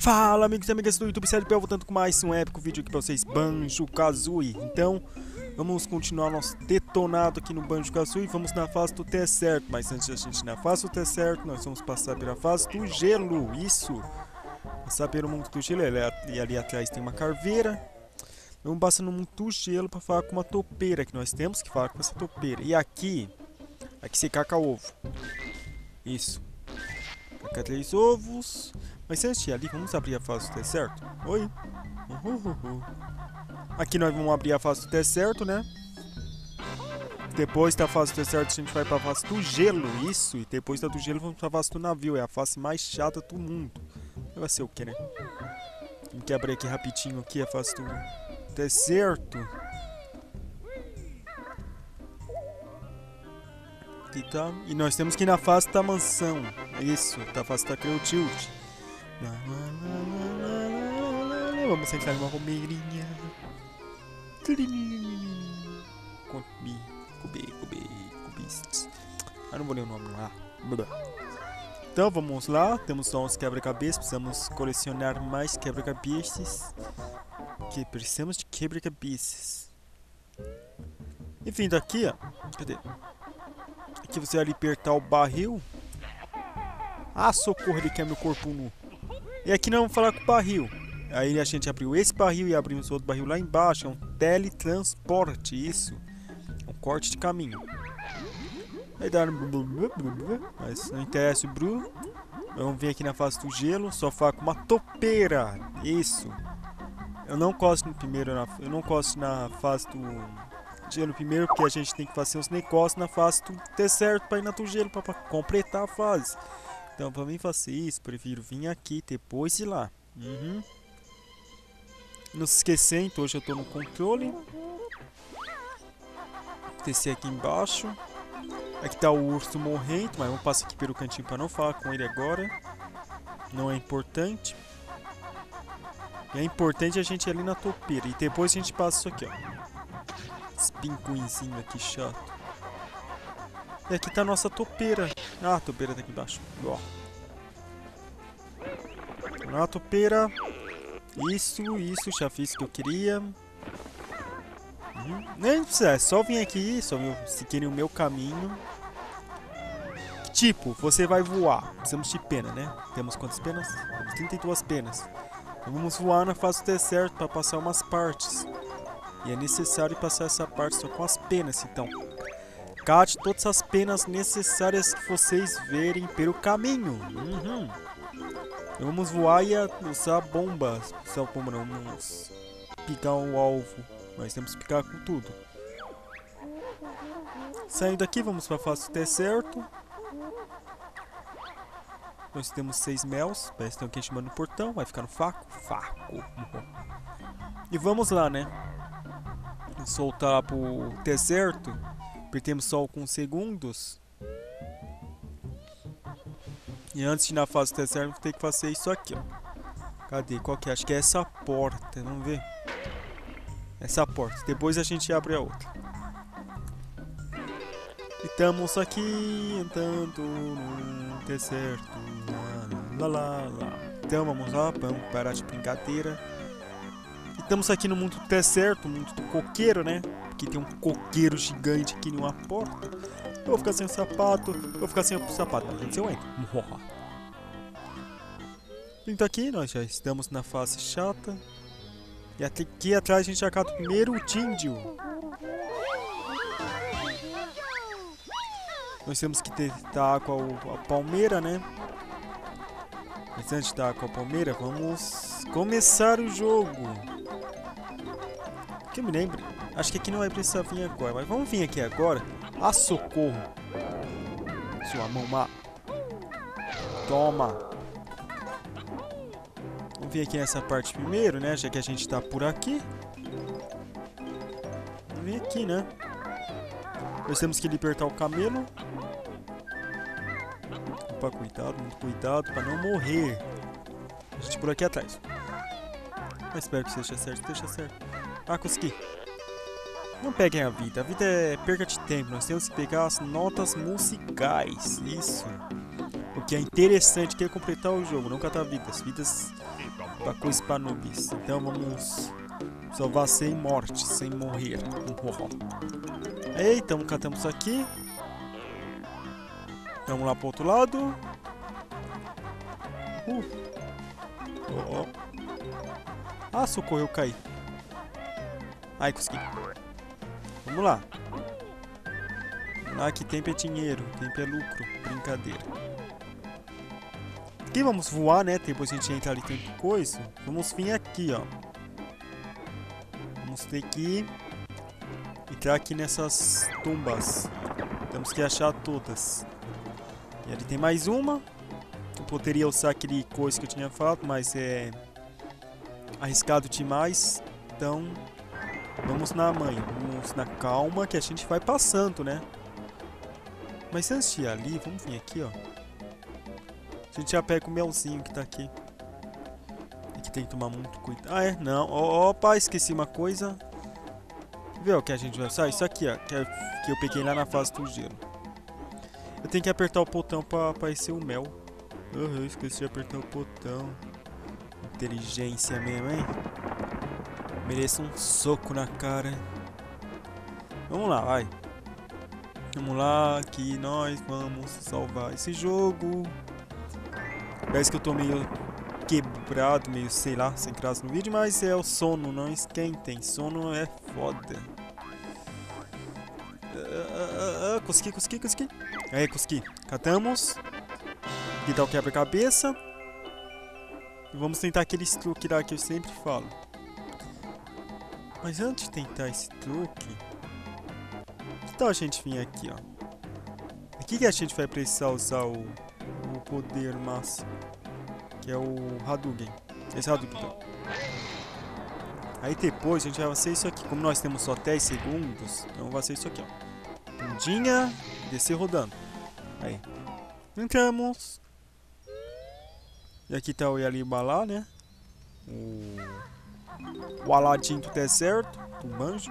Fala amigos e amigas do YouTube, Sério, voltando com mais um épico vídeo aqui pra vocês, Banjo-Kazooie. Então, vamos continuar nosso detonado aqui no Banjo-Kazooie. Vamos na fase do T-certo, mas antes de a gente ir na fase do T-certo, nós vamos passar pela fase do gelo, isso. Passar pelo mundo do gelo, e ali atrás tem uma caveira. Vamos passar no mundo do gelo pra falar com uma topeira, que nós temos que falar com essa topeira. E aqui você caca ovo, isso. Caca 3 ovos. Mas antes de ir ali, vamos abrir a fase do T-certo? Oi? Aqui nós vamos abrir a fase do T-certo, né? Depois da fase do T-certo a gente vai pra fase do gelo, isso. E depois da do gelo vamos pra fase do navio. É a fase mais chata do mundo. Vai ser o que, né? Vamos que abrir aqui rapidinho aqui a fase do T-certo. Aqui tá. E nós temos que ir na fase da mansão. Isso, da fase da Creu Tilt. Vamos sentar numa romeirinha. Cubistes. Ah, não vou ler o nome lá. Então vamos lá. Temos só uns quebra-cabeças. Precisamos colecionar mais quebra-cabeças. Que precisamos de quebra-cabeças. Enfim, daqui, ó. Cadê? Aqui você vai apertar o barril. Ah, socorro, ele quer meu corpo nu. E aqui nós vamos falar com o barril. Aí a gente abriu esse barril e abrimos outro barril lá embaixo. É um teletransporte, isso. Um corte de caminho. Aí dá... Mas não interessa o Bru. Vamos vir aqui na fase do gelo. Só falar com uma topeira. Isso. Eu não gosto no primeiro. Eu não gosto na fase do gelo primeiro, porque a gente tem que fazer uns negócios na fase do T-certo para ir na do gelo para completar a fase. Então, pra mim fazer isso, prefiro vir aqui depois de lá. Não se esquecendo, então hoje eu tô no controle. Descer aqui embaixo. Aqui tá o urso morrendo, mas vamos passar aqui pelo cantinho para não falar com ele agora. Não é importante. É importante a gente ir ali na topeira. E depois a gente passa isso aqui, ó. Esse pinguinzinho aqui chato. E aqui tá a nossa topeira. Ah, a topeira tá aqui embaixo. Ó. Na topeira. Isso, já fiz o que eu queria. Nem precisa, é só vir aqui, só seguir o meu caminho. Tipo, você vai voar. Precisamos de pena, né? Temos quantas penas? Temos 32 penas. Então vamos voar na fase do T-certo para passar umas partes. E é necessário passar essa parte só com as penas, então. Cate todas as penas necessárias que vocês verem pelo caminho. Vamos voar e usar bombas. Usar bomba não, vamos picar um alvo. Nós temos que picar com tudo. Saindo daqui, vamos para a fase do T-certo. Nós temos 6 mels. Parece que tem alguém chamando no portão. Vai ficar no faco. E vamos lá, né? Soltar pro T-certo. Perdemos só alguns segundos. E antes de ir na fase do T-certo, vou ter que fazer isso aqui, ó. Cadê? Qual que é? Acho que é essa porta. Vamos ver. Essa porta. Depois a gente abre a outra. E estamos aqui andando no T-certo. Então vamos lá. Vamos parar de brincadeira. E estamos aqui no mundo do T-certo. No mundo do coqueiro, né? Aqui tem um coqueiro gigante aqui numa porta. Eu vou ficar sem o sapato. Vou ficar sem o sapato. Não, gente, eu entro. Então aqui nós já estamos na fase chata. E aqui atrás a gente já cata o primeiro Jinju. Nós temos que dar água à palmeira, né? Mas antes de dar água à palmeira, vamos começar o jogo. Que eu me lembro. Acho que aqui não vai precisar vir agora, mas vamos vir aqui agora. Ah, socorro! Sua mão má. Toma! Vamos vir aqui nessa parte primeiro, né? Já que a gente tá por aqui. Vamos vir aqui, né? Nós temos que libertar o camelo. Opa, cuidado, muito cuidado para não morrer. A gente por aqui atrás. Mas espero que seja certo, deixa certo. Ah, consegui. Não peguem a vida é perca de tempo. Nós temos que pegar as notas musicais. Isso. O que é interessante, que é completar o jogo, não catar vidas. Vidas Pra coisa pra noobs. Então vamos salvar sem morte, sem morrer. Eita, catamos aqui. Vamos lá pro outro lado. Ah, socorro, eu caí. Ai, consegui. Vamos lá. Vamos lá, que tempo é dinheiro, tempo é lucro. Brincadeira. Aqui vamos voar, né? Depois a gente entra ali, tem coisa. Vamos vir aqui, ó. Vamos ter que entrar aqui nessas tumbas. Temos que achar todas. E ali tem mais uma. Eu poderia usar aquele coisa que eu tinha falado, mas é arriscado demais. Então, vamos na manha. Vamos na calma que a gente vai passando, né? Mas antes de ir ali, vamos vir aqui, ó. A gente já pega o melzinho que tá aqui. Aqui tem que tomar muito cuidado. Ah, é? Não. Opa, esqueci uma coisa. Vê o que a gente vai usar? Isso aqui, ó. Que eu peguei lá na fase do gelo. Eu tenho que apertar o botão pra aparecer o mel. Eu esqueci de apertar o botão. Inteligência mesmo, hein? Mereço um soco na cara. Vamos lá, vai. Vamos lá, que nós vamos salvar esse jogo. Parece que eu tô meio quebrado, meio, sei lá, sem graça no vídeo, mas é o sono, não esquentem. Sono é foda. Consegui. Aí, consegui. Catamos. Aqui tá o quebra-cabeça. E vamos tentar aquele truque lá que eu sempre falo. Mas antes de tentar esse truque, que tal a gente vir aqui, ó? Aqui que a gente vai precisar usar o poder máximo, que é o Hadouken. Esse Hadouken, então. Aí depois a gente vai fazer isso aqui. Como nós temos só 10 segundos, então vai ser isso aqui, ó. Pundinha, descer rodando. Aí. Entramos. E aqui tá o Yalibala, né? O Aladim do deserto, do manjo.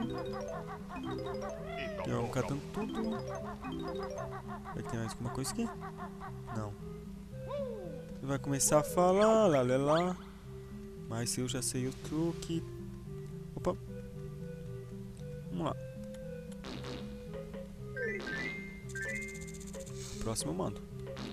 Eu catando tudo. Vai ter mais alguma coisa aqui? Não. Ele vai começar a falar, lá. Mas eu já sei o truque. Opa. Vamos lá. Próximo eu mando.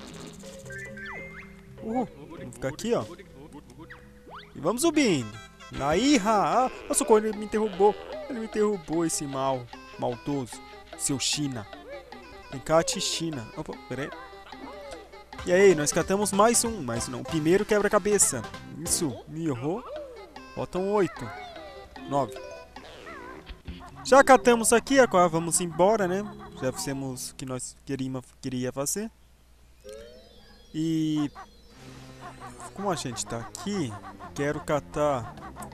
Vamos ficar aqui, ó. E vamos subindo. Aí, socorro, ele me derrubou. Ele me derrubou, esse maldoso. Seu China. Tem cá, China. Opa, peraí. E aí, nós catamos mais um. Mais não. O primeiro quebra-cabeça. Isso, me errou. Faltam 8. 9. Já catamos aqui, agora vamos embora, né? Já fizemos o que nós queria fazer. E como a gente tá aqui, quero catar.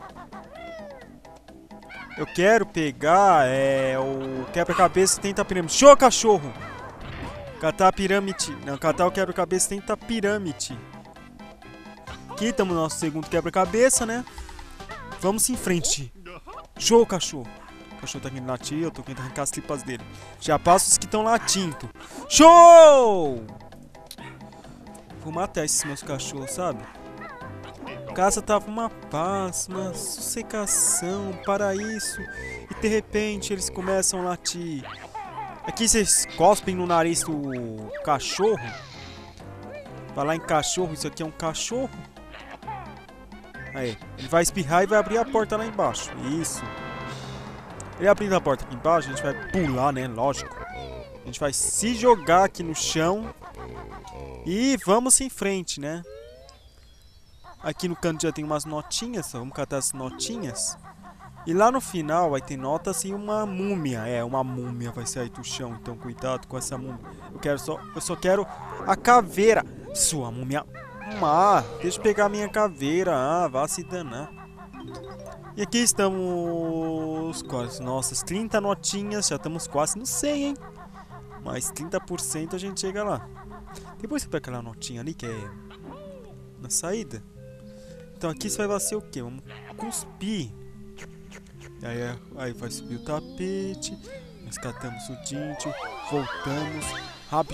Eu quero pegar o quebra-cabeça e tentar pirâmide. Show, cachorro! Catar a pirâmide. Não, catar o quebra-cabeça e tentar pirâmide. Aqui estamos no nosso segundo quebra-cabeça, né? Vamos em frente. Show, cachorro! O cachorro tá querendo latir, eu tô querendo arrancar as tripas dele. Já passo os que estão latindo. Show! Vou matar esses meus cachorros, sabe? A casa tava uma paz, uma sossegação, um paraíso. E de repente eles começam a latir. Aqui vocês cospem no nariz do cachorro. Falar em cachorro, isso aqui é um cachorro. Aí, ele vai espirrar e vai abrir a porta lá embaixo. Isso. Ele abrindo a porta aqui embaixo, a gente vai pular, né? Lógico. A gente vai se jogar aqui no chão. E vamos em frente, né? Aqui no canto já tem umas notinhas. Vamos catar as notinhas. E lá no final vai ter notas e uma múmia. Uma múmia vai sair do chão. Então cuidado com essa múmia. Eu só quero a caveira. Sua múmia. Deixa eu pegar a minha caveira. Vá se danar. E aqui estamos com as nossas 30 notinhas. Já estamos quase no 100, hein? Mais 30% a gente chega lá. Depois você pega aquela notinha ali que é na saída. Então aqui você vai ser o quê? Vamos cuspir. Aí vai subir o tapete. Nós catamos o dente. Voltamos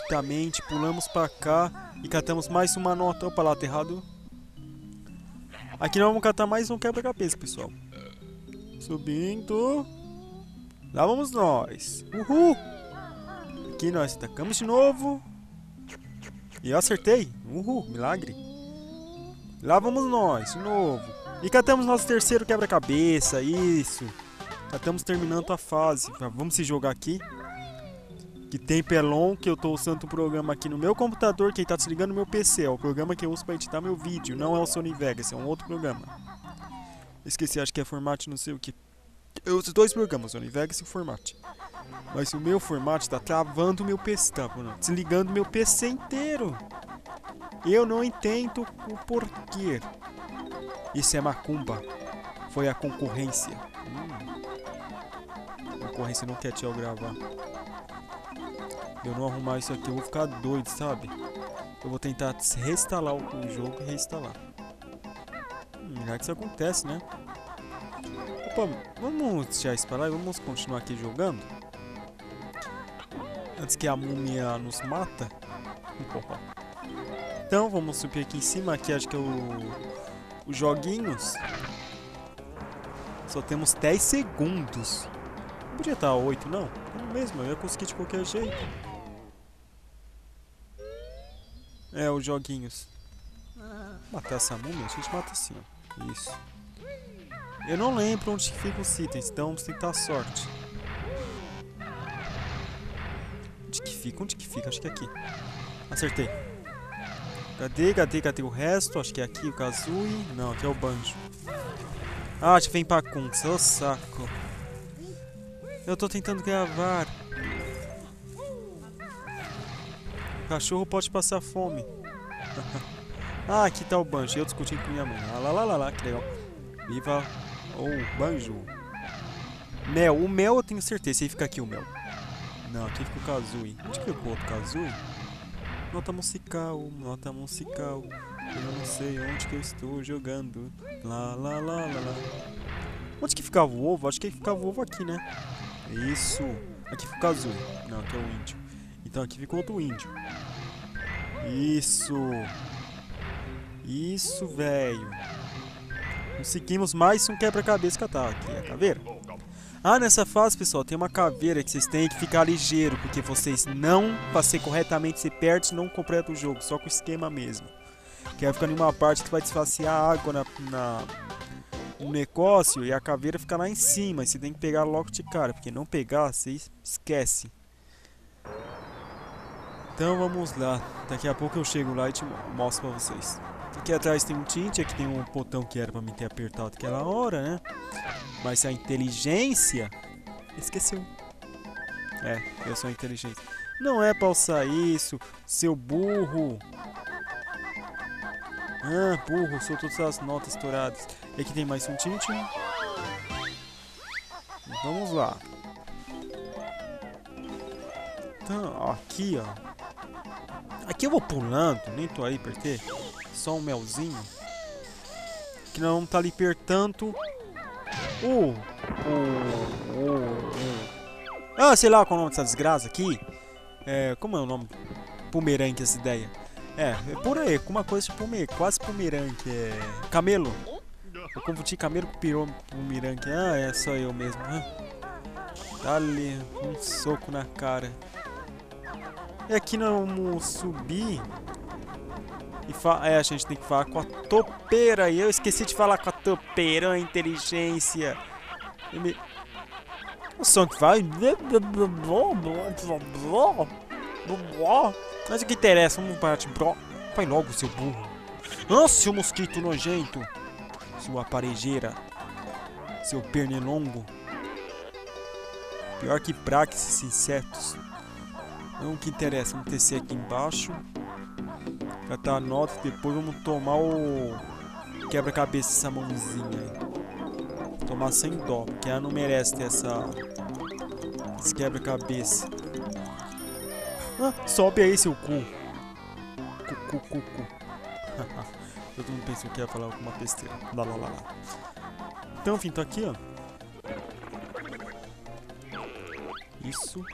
rapidamente. Pulamos pra cá. E catamos mais uma nota. Opa, lado errado. Aqui nós vamos catar mais um quebra-cabeça, pessoal. Subindo. Lá vamos nós. Uhul. Aqui nós atacamos de novo. E eu acertei. Uhul, milagre. Lá vamos nós, de novo. E catamos nosso terceiro quebra-cabeça, isso. Já estamos terminando a fase. Vamos se jogar aqui. Que tempo é longo, que eu estou usando um programa aqui no meu computador, que está desligando no meu PC. É o programa que eu uso para editar meu vídeo. Não é o Sony Vegas, é um outro programa. Esqueci, acho que é Format, não sei o que. Eu uso dois programas, Sony Vegas e Format. Mas o meu Format está travando o meu PC, tá desligando o meu PC inteiro. Eu não entendo o porquê. Isso é macumba. Foi a concorrência. A concorrência não quer eu gravar. Eu não arrumar isso aqui, eu vou ficar doido, sabe? Eu vou tentar reinstalar o jogo e reinstalar. Já que isso acontece, né? Opa, vamos deixar isso para lá e vamos continuar aqui jogando. Antes que a múmia nos mata. Então, vamos subir aqui em cima. Aqui acho que é os joguinhos. Só temos 10 segundos. Não podia estar 8, não? Não mesmo, eu ia conseguir de qualquer jeito. É, os joguinhos. Matar essa múmia? A gente mata assim, ó. Isso. Eu não lembro onde ficam os itens, então vamos tentar a sorte. Onde que fica? Onde que fica? Acho que é aqui. Acertei. Cadê o resto? Acho que é aqui o Kazooie. Não, aqui é o Banjo. Ah, acho que vem pra Kun, seu saco. Eu tô tentando gravar. O cachorro pode passar fome. Ah, aqui tá o Banjo. Eu discutindo com minha mãe. Lá, que legal. Viva o Banjo. Mel. O Mel eu tenho certeza. Esse aí fica aqui o Mel. Não, aqui fica o Kazooie. Onde que ficou o outro Kazooie? Nota musical. Eu não sei onde que eu estou jogando. Lá. Onde que ficava o ovo? Acho que ficava o ovo aqui, né? Isso. Aqui fica o Kazooie. Não, aqui é o índio. Então aqui fica outro índio. Isso, velho. Conseguimos mais um quebra-cabeça que tá aqui. A caveira. Ah, nessa fase, pessoal, tem uma caveira que vocês têm que ficar ligeiro. Porque vocês não passei corretamente, você perde e não completa o jogo. Só com o esquema mesmo. Que vai ficar em uma parte que vai desfaciar a água no negócio e a caveira fica lá em cima. E você tem que pegar logo de cara. Porque não pegar, você esquece. Então vamos lá. Daqui a pouco eu chego lá e te mostro pra vocês. Aqui atrás tem um tint, aqui tem um botão que era pra mim ter apertado aquela hora, né? Mas a inteligência... Esqueceu. É, eu sou inteligente. Não é pra alçar isso, seu burro. Ah, burro, sou todas as notas estouradas. E aqui tem mais um tint. Vamos lá. Então, aqui, ó. Aqui eu vou pulando, nem tô aí pra ter. Só um melzinho. Que nós vamos estar ali apertando. Ah, sei lá qual é o nome dessa desgraça aqui. Como é o nome? Pumerangue, essa ideia. É por aí, com uma coisa tipo quase pumerangue. Camelo. Eu confundi camelo com pumerangue. Ah, é só eu mesmo. Dá-lhe um soco na cara. E aqui nós vamos subir. E a gente tem que falar com a topeira. E eu esqueci de falar com a topeira, a inteligência. O som que vai. Mas o que interessa? Vamos parar de bro. Vai logo, seu burro. Nossa, seu mosquito nojento. Sua parejeira. Seu pernilongo. Pior que praga esses insetos. Não, o que interessa? Vamos descer aqui embaixo. Catar a nota e depois vamos tomar o quebra-cabeça, essa mãozinha aí. Tomar sem dó, porque ela não merece ter esse quebra-cabeça. Ah, sobe aí, seu cu. Cu. Todo mundo pensou que ia falar alguma besteira. Lá. Então, enfim, tá aqui, ó. Isso.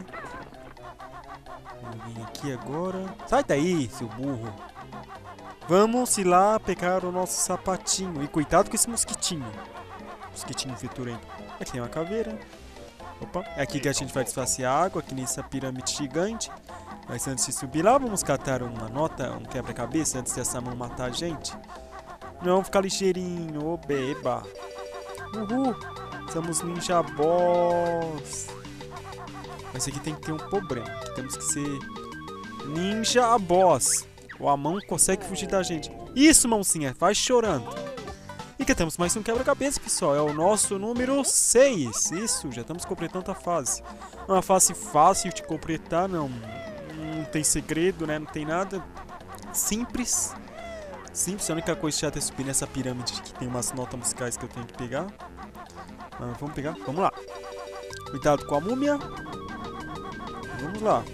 Vamos vir aqui agora. Sai daí, seu burro. Vamos ir lá pegar o nosso sapatinho. E cuidado com esse mosquitinho. Mosquitinho vitorento. Aqui tem uma caveira. Opa, é aqui que a gente vai desfazer a água, aqui nessa pirâmide gigante. Mas antes de subir lá, vamos catar uma nota, um quebra-cabeça, antes dessa mão matar a gente. Não, vamos ficar ligeirinho, obeba. Uhul, somos ninja boss. Mas aqui tem que ter um problema, aqui temos que ser ninja boss. Ou a mão consegue fugir da gente. Isso, mãozinha, vai chorando. E que temos mais um quebra-cabeça, pessoal. É o nosso número 6. Isso, já estamos completando a fase. É uma fase fácil de completar, não tem segredo, né? Não tem nada. Simples. Simples, a única coisa chata é subir nessa pirâmide que tem umas notas musicais que eu tenho que pegar. Vamos pegar, vamos lá. Cuidado com a múmia. Vamos lá.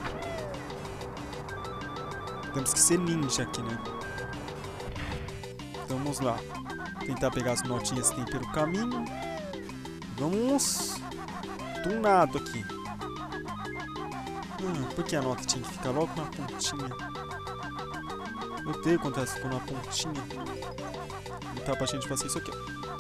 Temos que ser ninja aqui, né? Então vamos lá. Tentar pegar as notinhas que tem pelo caminho. Vamos tunado aqui. Por que a nota tinha que ficar logo na pontinha? Eu odeio quando elas ficam na pontinha. Não tá pra gente fazer isso aqui, ó.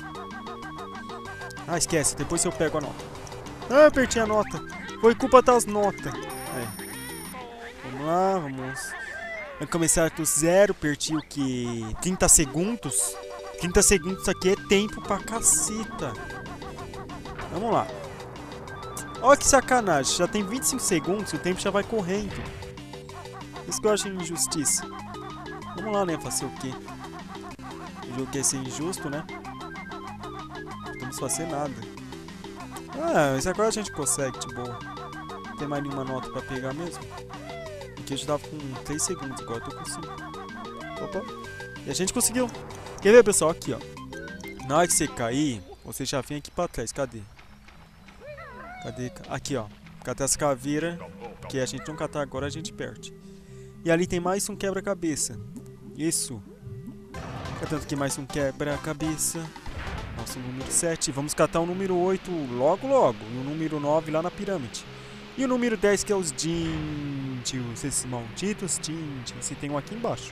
Ah, esquece. Depois eu pego a nota. Ah, apertei a nota. Foi culpa das notas. Vamos lá, vamos começar do zero. Apertei o que? 30 segundos? 30 segundos aqui é tempo pra caceta. Vamos lá. Olha que sacanagem. Já tem 25 segundos e o tempo já vai correndo. Isso que eu acho injustiça. Vamos lá, né? Fazer o quê? O jogo quer ser injusto, né? Não vamos fazer nada. Mas agora a gente consegue, de boa. Não tem mais nenhuma nota pra pegar mesmo. Porque eu já tava com 3 segundos, agora eu tô com 5. Opa. E a gente conseguiu. Quer ver, pessoal? Aqui, ó. Na hora que você cair, você já vem aqui pra trás. Cadê? Cadê? Aqui, ó. Catar essa caveira. Que a gente não catar agora, a gente perde. E ali tem mais um quebra-cabeça. Isso. Catando aqui mais um quebra-cabeça. Nosso número 7. Vamos catar o número 8 logo, logo. E o número 9 lá na pirâmide. E o número 10 que é os Dindios. Esses malditos Dindios. E tem um aqui embaixo.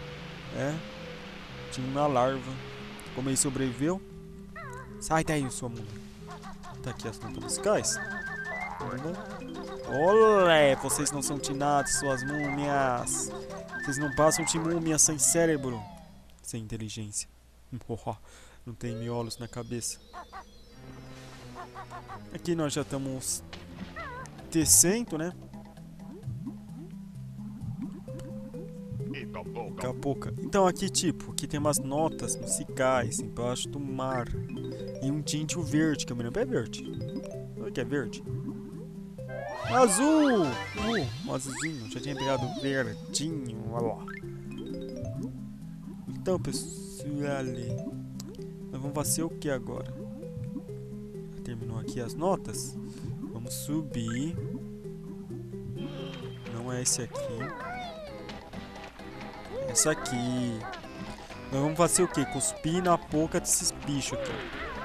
Tinha uma larva. Como ele sobreviveu. Sai daí, sua múmia. Tá aqui as notas musicais. Olé, vocês não são tinados, suas múmias. Vocês não passam de múmia sem cérebro. Sem inteligência. Não tem miolos na cabeça. Aqui nós já estamos descendo, né? Daqui a pouco. Então aqui, tipo, aqui tem umas notas musicais embaixo do mar. E um tinte verde, que eu me lembro é verde. Olha que é verde. Azul! Um azulzinho. Já tinha pegado verdinho. Olha lá. Então, pessoal, nós vamos fazer o que agora? Terminou aqui as notas. Vamos subir. Não é esse aqui. Essa aqui. Nós vamos fazer o que? Cuspir na boca desses bichos aqui.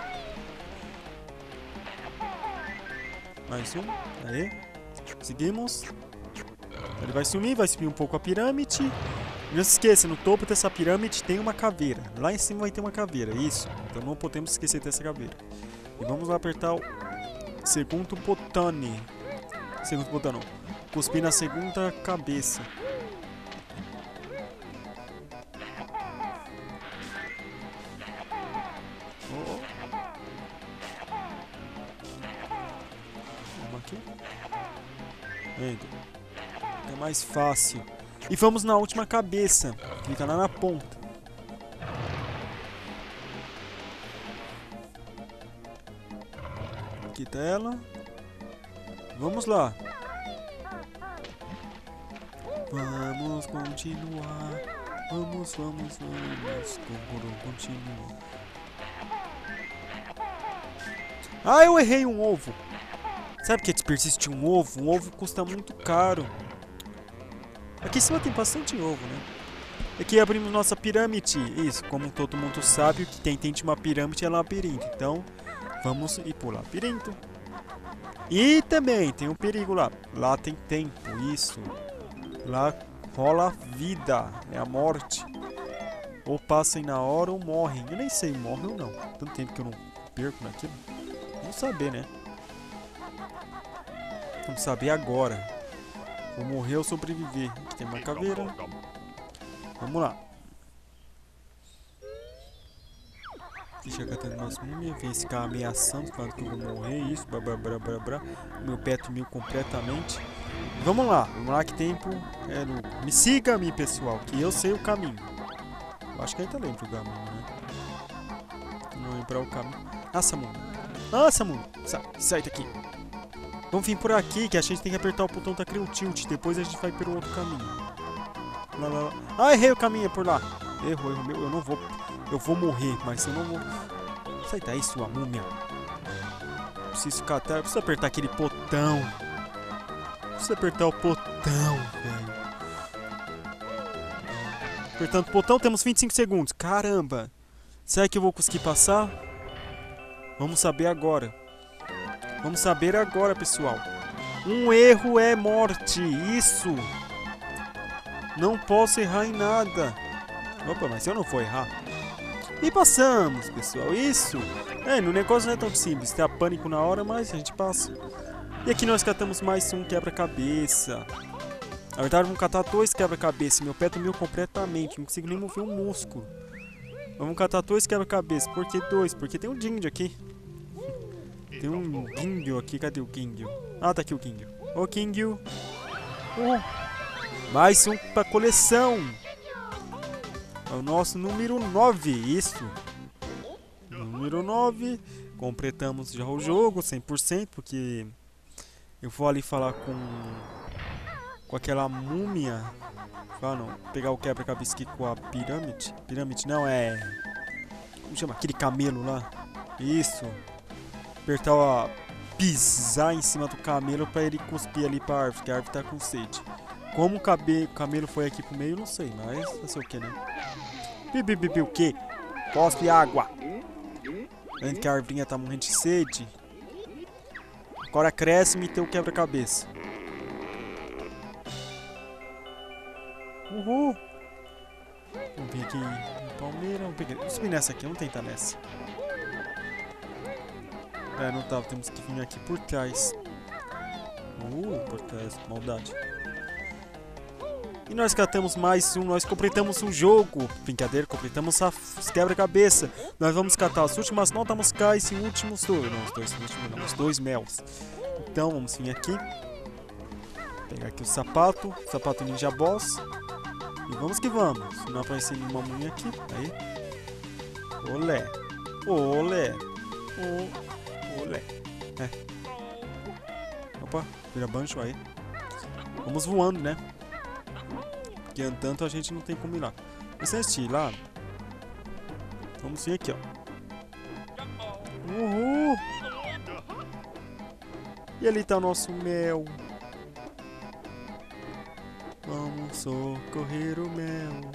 Mais um. Aí. Seguimos. Ele vai subir um pouco a pirâmide. Não se esqueça, no topo dessa pirâmide tem uma caveira. Lá em cima vai ter uma caveira, isso. Então não podemos esquecer dessa caveira. E vamos lá apertar o segundo botão. Segundo botão não. Cuspir na segunda cabeça. Vamos aqui. É mais fácil. E vamos na última cabeça. Fica lá na ponta. Aqui tá ela. Vamos lá. Vamos continuar. Vamos continuar. Ah, eu errei um ovo. Sabe que é desperdício de um ovo? Um ovo custa muito caro. Aqui em cima tem bastante ovo, né? Aqui abrimos nossa pirâmide. Isso, como todo mundo sabe, o que tem dentro de uma pirâmide é labirinto. Então, vamos ir pro labirinto. E também tem um perigo lá. Lá tem tempo, isso. Lá rola vida, é a morte. Ou passem na hora ou morrem. Eu nem sei, morre ou não. Tanto tempo que eu não perco naquilo. Vamos saber, né? Vamos saber agora. Vou morrer ou sobreviver. Aqui tem uma caveira. Vamos lá. Deixa catando umas múmias. Vem esse cara ameaçando, falando que eu vou morrer. Isso, blá. Meu pet mil completamente. Vamos lá que tempo é louco. Me siga a mim, pessoal, que eu sei o caminho. Eu acho que ainda lembro o caminho, né? Não lembrar o caminho. Nossa, mundo. Sai daqui. Vamos vir por aqui, que a gente tem que apertar o botão da Crew Tilt. Depois a gente vai pelo outro caminho. Lá. Ah, errei o caminho, é por lá. Erro meu. Eu não vou. Eu vou morrer, mas eu não vou. Sai daí, sua múmia. Preciso catar. Preciso apertar aquele botão. Preciso apertar o botão, velho. Apertando o botão, temos 25 segundos. Caramba. Será que eu vou conseguir passar? Vamos saber agora. Vamos saber agora, pessoal. Um erro é morte. Isso. Não posso errar em nada. Opa, mas eu não vou errar. E passamos, pessoal. Isso. No negócio não é tão simples. Tem pânico na hora, mas a gente passa. E aqui nós catamos mais um quebra-cabeça. Na verdade, vamos catar 2 quebra-cabeça. Meu pé dormiu completamente. Não consigo nem mover um músculo. Vamos catar 2 quebra-cabeça. Por que 2? Porque tem um Guindio aqui. Tem um Guindio aqui. Cadê o Guindio? Ah, tá aqui o Guindio. Ô, Guindio. Mais um pra coleção. É o nosso número 9. Isso. Número 9. Completamos já o jogo 100%. Porque eu vou ali falar com aquela múmia. Ah, não. Pegar o quebra-cabeça aqui com a pirâmide. Pirâmide não, é... Como chama? Aquele camelo lá. Isso. Apertar a... Pisar em cima do camelo pra ele cuspir ali pra árvore. Que a árvore tá com sede. Como o camelo foi aqui pro meio, não sei. Mas não sei o que, né? O que? Cospe água. Vendo que a árvore tá morrendo de sede. Agora cresce e me tem o quebra-cabeça. Uhul! Vamos vir aqui no Palmeira. Vamos subir nessa aqui, vamos tentar nessa. Não tava, temos que vir aqui por trás. Por trás, maldade. E nós catamos mais um, nós completamos o jogo. Brincadeira, completamos os quebra-cabeça. Nós vamos catar as últimas notas musicais e últimos dois. Não, os 2 mels. Então vamos vir aqui. Pegar aqui o sapato Ninja Boss. E vamos que vamos. Se não aparecer nenhuma múmia aqui. Aí. Olé. Opa, vira banjo aí. Vamos voando, né? Porque andando a gente não tem como ir lá. Mas antes de ir lá, vamos vir aqui, ó. Uhul! E ali tá o nosso mel. Vamos socorrer o mel.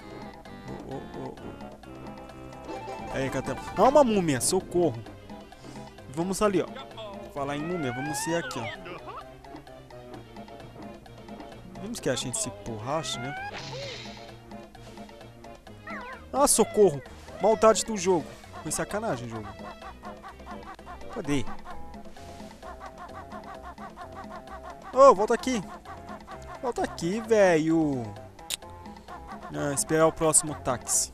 Aí, catamos. Ah, uma múmia, socorro. Vamos ali, ó. Falar em múmia, vamos ir aqui, ó. Vamos que a gente se borrache, né? Ah, socorro! Maldade do jogo. Foi sacanagem o jogo. Cadê? Ô, volta aqui. Volta aqui, velho. Esperar o próximo táxi.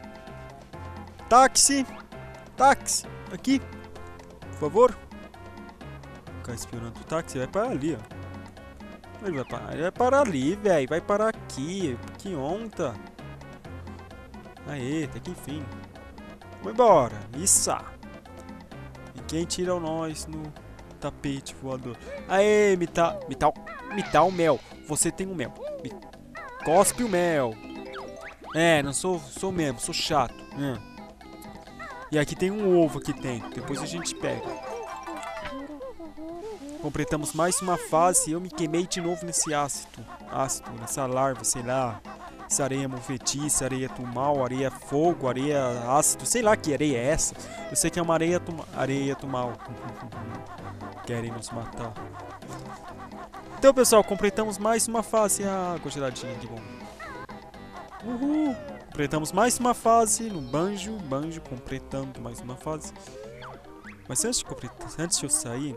Táxi! Aqui. Por favor. Ficar esperando o táxi. Vai parar ali, ó. Ele vai parar ali, velho. Vai parar aqui. Que onta. Aê, até que enfim. Vamos embora. Isso. E quem tira nós no tapete voador? Aê, me dá o mel. Você tem o mel. Cospe o mel. Não sou mesmo. Sou chato. E aqui tem um ovo aqui dentro. Depois a gente pega. Completamos mais uma fase e eu me queimei de novo nesse ácido, nessa larva, sei lá. Essa areia movediça, areia do mal, areia fogo, areia ácido, sei lá que areia é essa. Eu sei que é uma areia do mal. Querem nos matar. Então, pessoal, completamos mais uma fase. Ah, água geladinha, que bom. Uhul! Completamos mais uma fase no Banjo. Banjo completando mais uma fase. Mas antes de eu sair,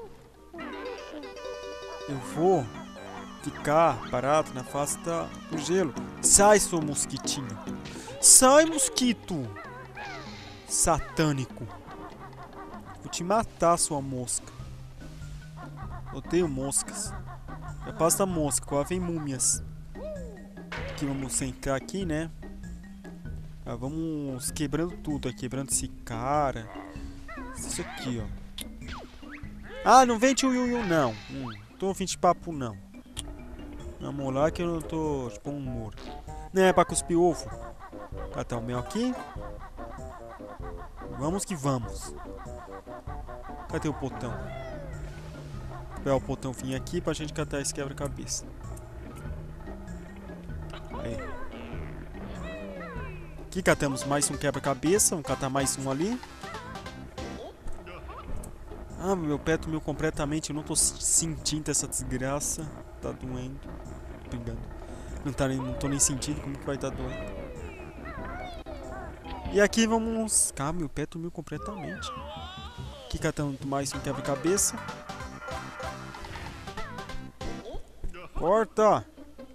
eu vou ficar parado na face do gelo. Sai, seu mosquitinho! Sai, mosquito! Satânico! Vou te matar, sua mosca. Odeio moscas. Já passa mosca, agora vem múmias. Aqui vamos sentar aqui, né? Vamos quebrando tudo aqui, quebrando esse cara. Isso aqui, ó. Ah, não vem tio Yu não. Tô fim de papo não. Vamos lá que eu não tô tipo um muro. Não é pra cuspir ovo. Catar o mel aqui. Vamos que vamos. Cadê o botão? Vou pegar o botão vir aqui pra gente catar esse quebra-cabeça. Aí. Aqui catamos mais um quebra-cabeça. Vamos catar mais um ali. Ah, meu pé sumiu completamente. Eu não tô sentindo essa desgraça. Tá doendo. Brigando. Não tô nem sentindo como que vai estar doendo. E aqui vamos... Ah, meu pé sumiu completamente. Aqui catando mais um quebra-cabeça. Corta!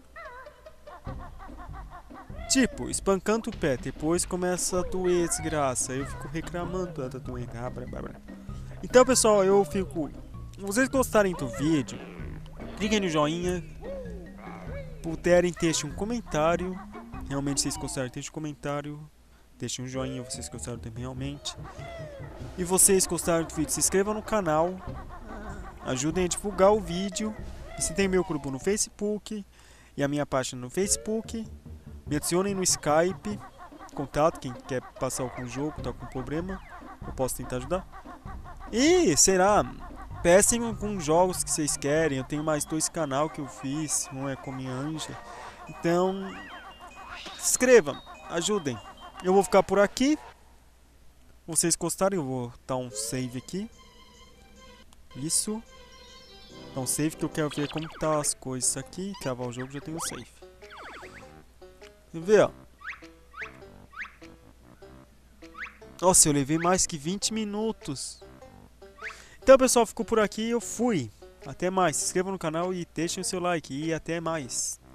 Tipo, espancando o pé. Depois começa a doer, desgraça. Eu fico reclamando. Tá doendo. Então, pessoal, eu fico... Se vocês gostarem do vídeo, cliquem no joinha. Puderem, deixem um comentário. Realmente, vocês gostaram, deixem um comentário. Deixem um joinha, vocês gostaram também, realmente. E vocês gostaram do vídeo, se inscrevam no canal. Ajudem a divulgar o vídeo. E se tem meu grupo no Facebook e a minha página no Facebook, me adicionem no Skype. Contato, quem quer passar algum jogo, tá com problema, eu posso tentar ajudar. E, será? Peçam alguns jogos que vocês querem. Eu tenho mais 2 canais que eu fiz. Um é com minha anja. Então, se inscrevam, ajudem. Eu vou ficar por aqui. Vocês gostarem, eu vou dar um save aqui. Isso. Dar um save que eu quero ver como tá as coisas aqui. Travar o jogo, já tenho o save. Vê ver, ó. Nossa, eu levei mais que 20 minutos. Então, pessoal, ficou por aqui. Eu fui. Até mais. Se inscrevam no canal e deixem o seu like. E até mais.